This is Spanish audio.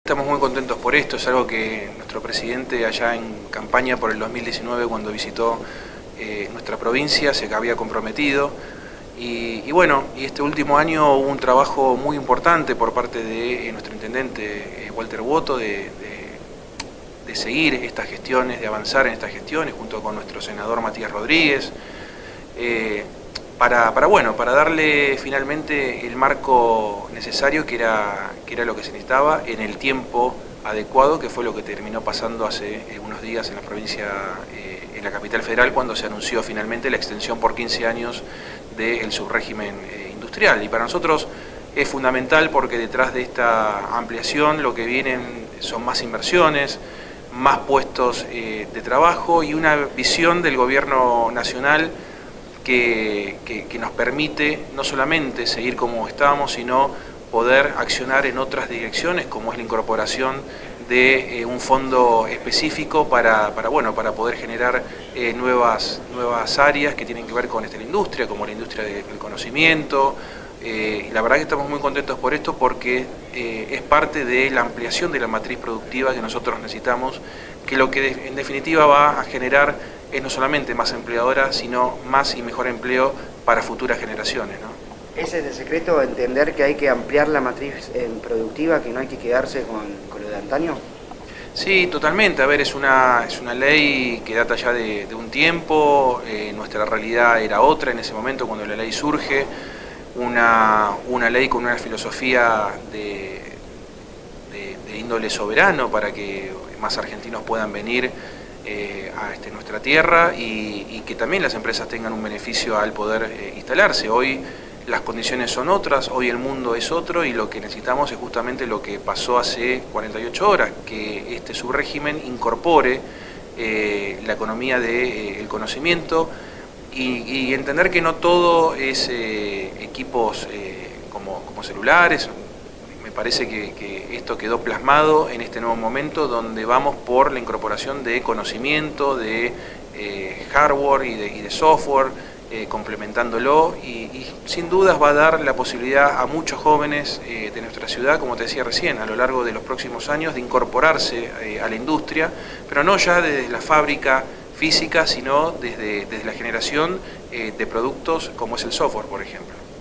Estamos muy contentos por esto, es algo que nuestro presidente allá en campaña por el 2019 cuando visitó nuestra provincia se había comprometido y bueno, y este último año hubo un trabajo muy importante por parte de nuestro intendente Walter Boto de seguir estas gestiones, de avanzar en estas gestiones junto con nuestro senador Matías Rodríguez para darle finalmente el marco necesario que era lo que se necesitaba en el tiempo adecuado, que fue lo que terminó pasando hace unos días en la provincia, en la capital federal, cuando se anunció finalmente la extensión por 15 años del subrégimen industrial. Y para nosotros es fundamental porque detrás de esta ampliación lo que vienen son más inversiones, más puestos de trabajo y una visión del gobierno nacional que nos permite no solamente seguir como estábamos, sino poder accionar en otras direcciones, como es la incorporación de un fondo específico para poder generar nuevas áreas que tienen que ver con la industria, como la industria del conocimiento. Y la verdad que estamos muy contentos por esto porque es parte de la ampliación de la matriz productiva que nosotros necesitamos, que lo que en definitiva va a generar es no solamente más empleadora, sino más y mejor empleo para futuras generaciones, ¿no? ¿Ese es el secreto, entender que hay que ampliar la matriz productiva, que no hay que quedarse con lo de antaño? Sí, totalmente. A ver, es una ley que data ya de un tiempo, nuestra realidad era otra en ese momento cuando la ley surge, una ley con una filosofía de índole soberano para que más argentinos puedan venir a nuestra tierra y que también las empresas tengan un beneficio al poder instalarse. Hoy las condiciones son otras, hoy el mundo es otro y lo que necesitamos es justamente lo que pasó hace 48 horas, que este subrégimen incorpore la economía del conocimiento y entender que no todo es equipos como celulares. Me parece que esto quedó plasmado en este nuevo momento donde vamos por la incorporación de conocimiento, de hardware y de software, complementándolo y sin dudas va a dar la posibilidad a muchos jóvenes de nuestra ciudad, como te decía recién, a lo largo de los próximos años de incorporarse a la industria, pero no ya desde la fábrica física, sino desde la generación de productos como es el software, por ejemplo.